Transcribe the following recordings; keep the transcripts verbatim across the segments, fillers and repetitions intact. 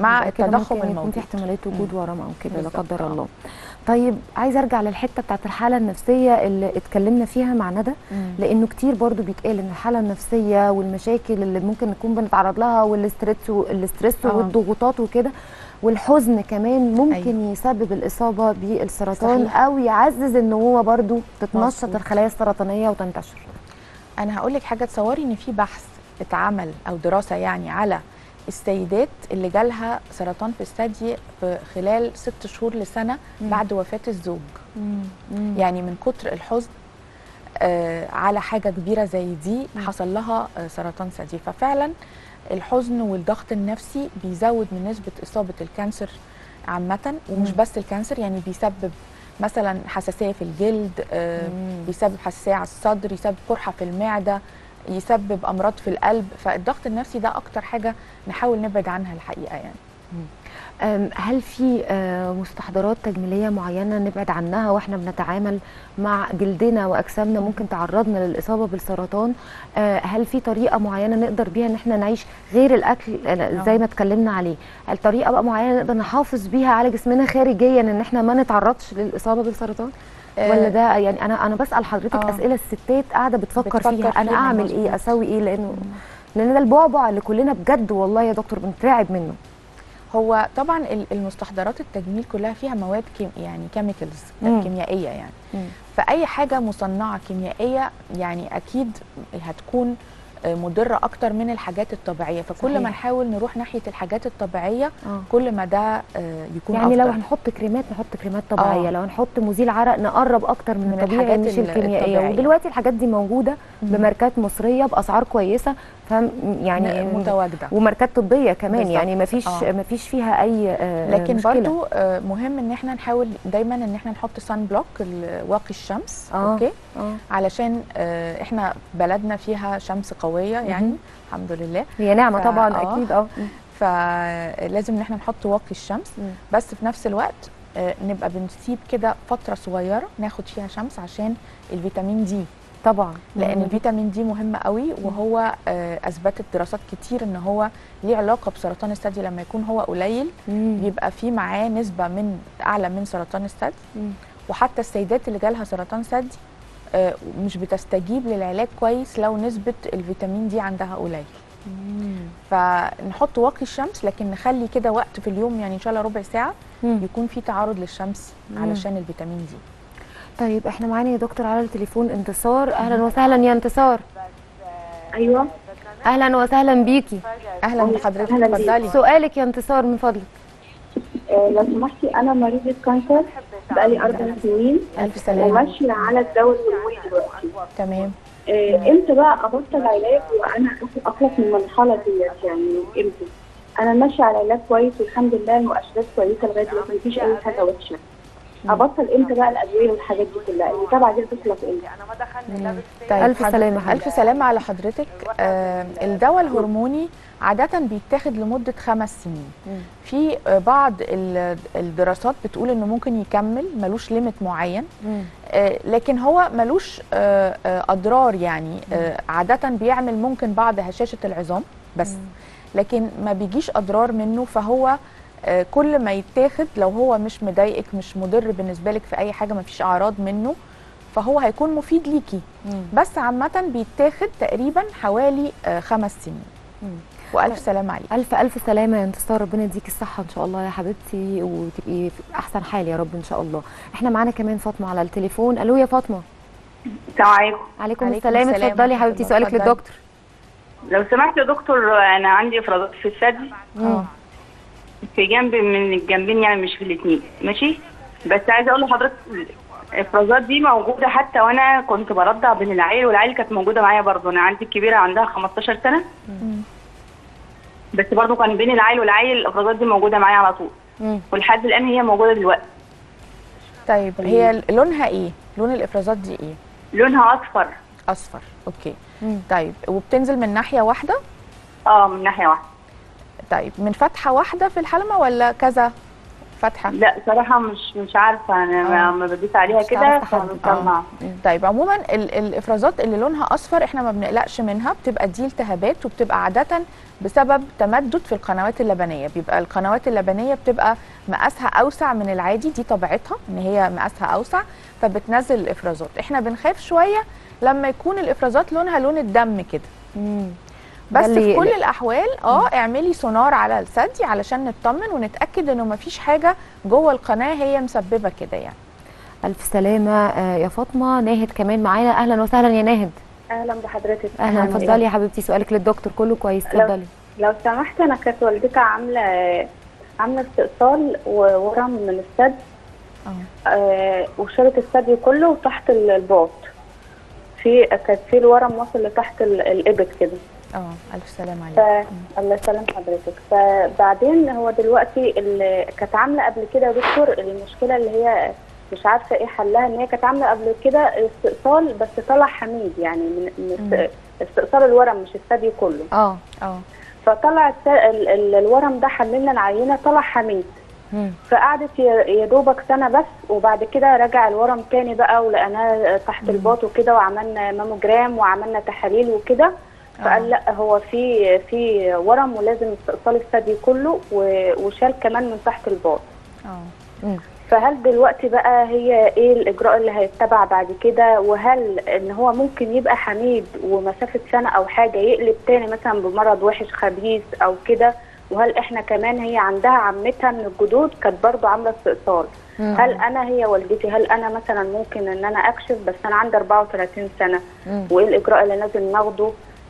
مع التضخم الموجود يكون في احتماليه وجود ورم او كده لا قدر آه. الله. طيب عايزه ارجع للحته بتاعت الحاله النفسيه اللي اتكلمنا فيها مع ندى، لانه كتير برضو بيتقال ان الحاله النفسيه والمشاكل اللي ممكن نكون بنتعرض لها والاسترس والاسترس آه. والضغوطات وكده والحزن كمان ممكن أيوة. يسبب الاصابه بالسرطان، صحيح. او يعزز ان هو برضو تتنشط مصبوط. الخلايا السرطانيه وتنتشر. انا هقول لك حاجه، تصوري ان في بحث اتعمل او دراسه يعني على السيدات اللي جالها سرطان في الثدي في خلال ست شهور لسنه مم. بعد وفاه الزوج. مم. يعني من كتر الحزن آه على حاجه كبيره زي دي مم. حصل لها آه سرطان ثدي. ففعلا الحزن والضغط النفسي بيزود من نسبه اصابه الكانسر عامه، ومش مم. بس الكانسر، يعني بيسبب مثلا حساسيه في الجلد، آه بيسبب حساسيه على الصدر، يسبب قرحه في المعده، يسبب امراض في القلب. فالضغط النفسي ده اكتر حاجه نحاول نبعد عنها الحقيقه يعني. هل في مستحضرات تجميليه معينه نبعد عنها واحنا بنتعامل مع جلدنا واجسامنا ممكن تعرضنا للاصابه بالسرطان؟ هل في طريقه معينه نقدر بيها ان احنا نعيش غير الاكل زي ما اتكلمنا عليه؟ هل طريقه بقى معينه نقدر نحافظ بيها على جسمنا خارجيا ان احنا ما نتعرضش للاصابه بالسرطان؟ ولا ده يعني انا انا بسال حضرتك أوه. اسئله الستات قاعده بتفكر, بتفكر فيها, فيها انا اعمل مزبوط. ايه اسوي ايه؟ لانه لان ده البعبع اللي كلنا بجد والله يا دكتور بنترعب منه. هو طبعا المستحضرات التجميل كلها فيها مواد كيم يعني كيميكالز كيميائيه يعني مم. فاي حاجه مصنعه كيميائيه يعني اكيد هتكون مضره اكتر من الحاجات الطبيعيه. فكل صحيح. ما نحاول نروح ناحيه الحاجات الطبيعيه آه. كل ما ده يكون يعني أفضل. لو هنحط كريمات نحط كريمات طبيعيه، آه. لو هنحط مزيل عرق نقرب اكتر من, من الطبيعي مش الكيميائيه. ودلوقتي الحاجات دي موجوده مم. بماركات مصريه باسعار كويسه، فاهم يعني متواجده، وماركات طبيه كمان بالزبط. يعني ما فيش آه. ما فيش فيها اي آه لكن مشكلة. برضو آه مهم ان احنا نحاول دايما ان احنا نحط سان بلوك واقي الشمس آه. اوكي آه. علشان آه احنا بلدنا فيها شمس قويه يعني مم. الحمد لله، هي نعمه ف... طبعا آه. اكيد اه فلازم ان احنا نحط واقي الشمس مم. بس في نفس الوقت آه نبقى بنسيب كده فتره صغيره ناخد فيها شمس عشان الفيتامين دي طبعا، لان مم. الفيتامين دي مهم قوي، وهو آه اثبتت دراسات كتير ان هو ليه علاقه بسرطان الثدي. لما يكون هو قليل مم. بيبقى فيه معاه نسبه من اعلى من سرطان الثدي، وحتى السيدات اللي جالها سرطان ثدي آه مش بتستجيب للعلاج كويس لو نسبه الفيتامين دي عندها قليل. مم. فنحط واقي الشمس، لكن نخلي كده وقت في اليوم يعني ان شاء الله ربع ساعه مم. يكون في تعرض للشمس مم. علشان الفيتامين دي. طيب احنا معانا يا دكتور على التليفون انتصار. اهلا وسهلا يا انتصار. ايوه اهلا وسهلا بيكي. اهلا بحضرتك، اتفضلي. سؤالك يا انتصار من فضلك. آه لو سمحتي انا مريضه كانسر بقالي اربع سنين. الف سلامه. وماشيه على الدواء الهرموني دلوقتي. تمام. آه امتى بقى ابطل علاج وانا اخلص من المرحله ديت؟ يعني امتى؟ انا ماشيه على علاج كويس والحمد لله، المؤشرات كويسه لغايه دلوقتي مفيش اي حاجه وحشه. ابطل امتى بقى الادويه والحاجات دي كلها؟ المتابعه دي بتخلص امتى؟ انا ما دخلني. طيب الف سلامه. الف سلامه على حضرتك. آه الدواء الهرموني عاده بيتاخد لمده خمس سنين. مم. في بعض الدراسات بتقول انه ممكن يكمل، ملوش ليميت معين. آه لكن هو ملوش آه آه اضرار يعني. آه عاده بيعمل ممكن بعض هشاشه العظام بس، مم. لكن ما بيجيش اضرار منه. فهو آه كل ما يتاخد لو هو مش مضايقك مش مضر بالنسبه لك في اي حاجه، ما فيش اعراض منه، فهو هيكون مفيد ليكي. مم. بس عامه بيتاخد تقريبا حوالي آه خمس سنين. مم. والف سلامه عليك. الف الف سلامه يا انتصار، ربنا يديكي الصحه ان شاء الله يا حبيبتي وتبقي في احسن حال يا رب ان شاء الله. احنا معانا كمان فاطمه على التليفون. الو يا فاطمه. السلام عليكم. عليكم السلام. اتفضلي يا حبيبتي سؤالك للدكتور. لو سمحت يا دكتور، انا عندي افرازات في الثدي اه في جنب من الجنبين يعني مش في الاثنين ماشي، بس عايزه اقول لحضرتك الافرازات دي موجوده حتى وانا كنت برضع بين العيل والعيل كانت موجوده معايا برضه. انا عندي الكبيره عندها خمستاشر سنه مم. بس برضه كان بين العيل والعيل الافرازات دي موجوده معايا على طول مم. ولحد الان هي موجوده دلوقتي. طيب هي لونها ايه؟ لون الافرازات دي ايه؟ لونها اصفر. اصفر اوكي. مم. طيب وبتنزل من ناحيه واحده؟ اه من ناحيه واحده. طيب من فتحه واحده في الحلمه ولا كذا فاتحه؟ لا صراحه مش مش عارفه انا، ما بديت عليها كده فمطلعه. طيب عموما ال الافرازات اللي لونها اصفر احنا ما بنقلقش منها، بتبقى دي التهابات، وبتبقى عاده بسبب تمدد في القنوات اللبنيه. بيبقى القنوات اللبنيه بتبقى مقاسها اوسع من العادي، دي طبيعتها ان هي مقاسها اوسع فبتنزل الافرازات. احنا بنخاف شويه لما يكون الافرازات لونها لون الدم كده. امم بس في كل الاحوال اه اعملي سونار على الثدي علشان نطمن ونتاكد انه مفيش حاجه جوه القناه هي مسببه كده يعني. الف سلامه يا فاطمه. ناهد كمان معانا، اهلا وسهلا يا ناهد. اهلا بحضرتك. اهلا، اتفضلي يا حبيبتي، سؤالك للدكتور كله كويس، اتفضلي. لو, لو سمحت، انا كانت والدتي عامله عامله استئصال وورم من الثدي، اه وشالت الثدي كله وتحت الباط، في كانت في الورم واصل لتحت الابط كده. اه الف سلامه عليك. الله يسلم حضرتك. فبعدين هو دلوقتي اللي كانت عامله قبل كده يا دكتور، المشكله اللي هي مش عارفه ايه حلها، ان هي كانت عامله قبل كده استئصال بس طلع حميد، يعني من, من استئصال الورم مش الثدي كله. اه اه فطلع الورم ده، حملنا العينه طلع حميد. فقعدت يا دوبك سنه بس، وبعد كده رجع الورم تاني بقى ولقيناه تحت الباط وكده، وعملنا ماموجرام وعملنا تحاليل وكده. فقال لا هو في في ورم ولازم استئصال الثدي كله، وشال كمان من تحت الباط. اه فهل دلوقتي بقى هي ايه الاجراء اللي هيتبع بعد كده؟ وهل ان هو ممكن يبقى حميد ومسافه سنه او حاجه يقلب تاني مثلا بمرض وحش خبيث او كده؟ وهل احنا كمان هي عندها عمتها من الجدود كانت برضه عامله استئصال؟ هل انا هي والدتي هل انا مثلا ممكن ان انا اكشف بس انا عندي أربعة وثلاثين سنه؟ وايه الاجراء اللي لازم ناخده؟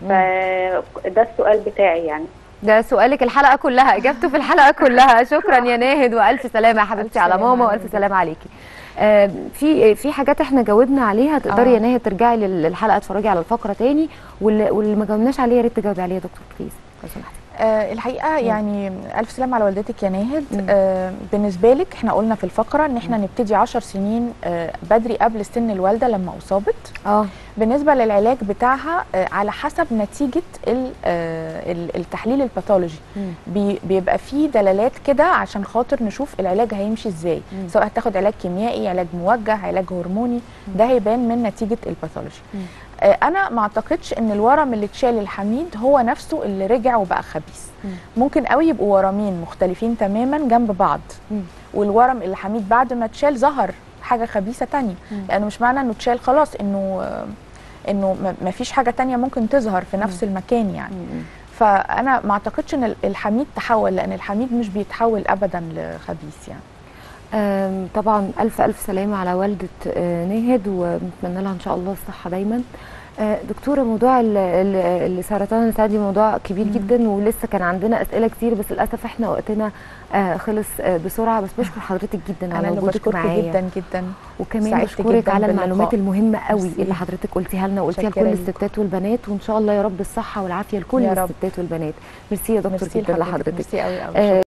فده السؤال بتاعي يعني. ده سؤالك الحلقه كلها، اجابته في الحلقه كلها. شكرا يا ناهد، والف سلامه يا حبيبتي على ماما، والف سلامه عليكي. آه في في حاجات احنا جاوبنا عليها، تقدري آه. يا ناهد ترجعي للحلقه تتفرجي على الفقره تاني، واللي, واللي ما جاوبناش عليها يا ريت تجاوبي عليها يا دكتور بليز لو سمحتي. آه الحقيقه يعني الف سلامه على والدتك يا ناهد. آه بالنسبه لك احنا قلنا في الفقره ان احنا نبتدي عشر سنين آه بدري قبل سن الوالده لما اصابت. اه بالنسبه للعلاج بتاعها آه على حسب نتيجه آه التحليل الباثولوجي، بي بيبقى فيه دلالات كده عشان خاطر نشوف العلاج هيمشي ازاي، مم. سواء هتاخد علاج كيميائي، علاج موجه، علاج هرموني، مم. ده هيبان من نتيجه الباثولوجي. انا ما اعتقدش ان الورم اللي اتشال الحميد هو نفسه اللي رجع وبقى خبيث. مم. ممكن قوي يبقوا ورمين مختلفين تماما جنب بعض، مم. والورم اللي حميد بعد ما اتشال ظهر حاجه خبيثه تانية، لانه يعني مش معنى انه اتشال خلاص انه انه ما فيش حاجه تانية ممكن تظهر في نفس مم. المكان يعني. مم. فانا ما اعتقدش ان الحميد تحول، لان الحميد مش بيتحول ابدا لخبيث يعني. طبعا الف الف سلامه على والده ناهد، ونتمنى لها ان شاء الله الصحه دايما. دكتوره، موضوع السرطان الثدي موضوع كبير مم. جدا، ولسه كان عندنا اسئله كتير، بس للاسف احنا وقتنا خلص بسرعه. بس بشكر حضرتك جدا على وجودك معايا جدا جدا، وكمان بشكرك على المعلومات المهمه قوي اللي حضرتك قلتيها لنا، وقلتيها لكل الستات والبنات، وان شاء الله يا رب الصحه والعافيه لكل الستات والبنات. ميرسي يا دكتور جدا لحضرتك. ميرسي قوي قوي.